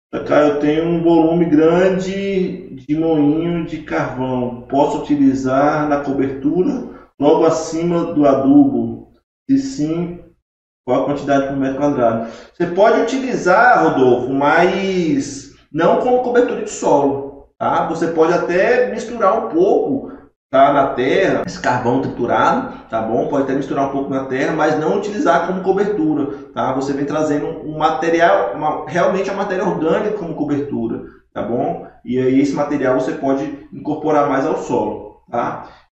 Cá eu tenho um volume grande de moinho de carvão. Posso utilizar na cobertura logo acima do adubo? Se sim, qual a quantidade por metro quadrado? Você pode utilizar, Rodolfo, mas não como cobertura de solo, tá? Você pode até misturar um pouco, tá, na terra, esse carvão triturado, tá bom? Pode até misturar um pouco na terra, mas não utilizar como cobertura, tá? Você vem trazendo um material, realmente a matéria orgânica como cobertura, tá bom? E aí esse material você pode incorporar mais ao solo, tá?